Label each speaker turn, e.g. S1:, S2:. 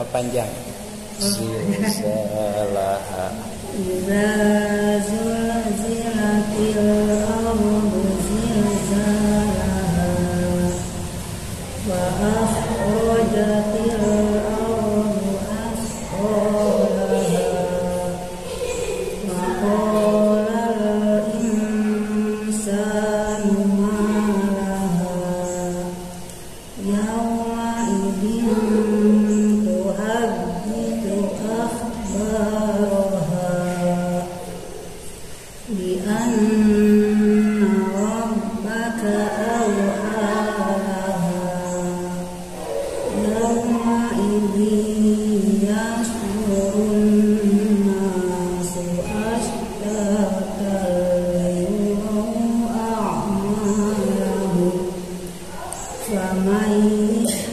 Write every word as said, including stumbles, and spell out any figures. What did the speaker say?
S1: perpanjang. Zilzalaha.
S2: Idza zulzilatil ardu zilzalaha wa akhrajatil ardu asqalaha wa qala al insanu ma laha yawma idzin tuhaddithu akhbaraha bi anna rabbaka awhalaha yawma idzin yasdurun nasu ashtatan liyuraw a'malahum faman